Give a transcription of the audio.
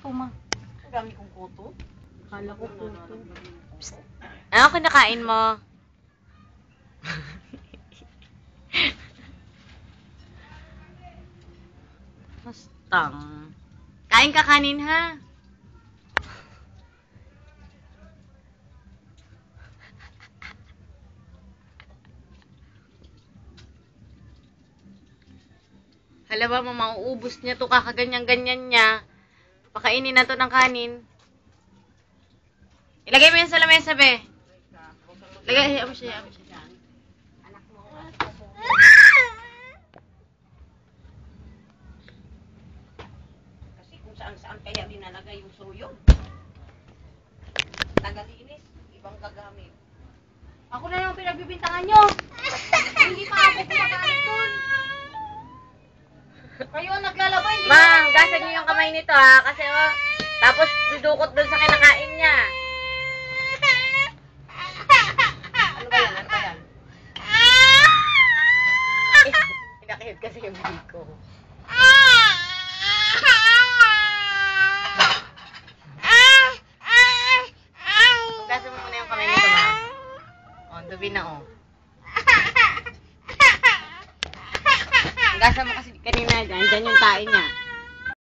kuto, ma. Ang dami kong kuto. Akala ko kuto. Psst. Ano kinakain mo? Mustang. Kain ka kanin, ha? Hala ba, mauubos niya to, kakaganyan-ganyan niya. Pakainin na to ng kanin. Ilagay mo yan sa lamesa, be. Lagay, mo siya. Anak mo. Kasi kung saan-saan kaya dinalagay yung suyo. Tagalinis, ibang gagamit. Ako na yung pinagbibintangan nyo. Hindi pa ako kumakain doon. Kayo ang naglalabay. Ma'am, gasan niyo yung kamay nito, ha? Kasi, tapos dudukot doon sa kinakain niya. Ano ba yan? Ano ba yan? Pinakihit kasi yung bibig ko. Gasan mo muna yung kamay nito, ma'am. O, dubi na, o. Gasan mo kasi kanina dyan yung tae niya.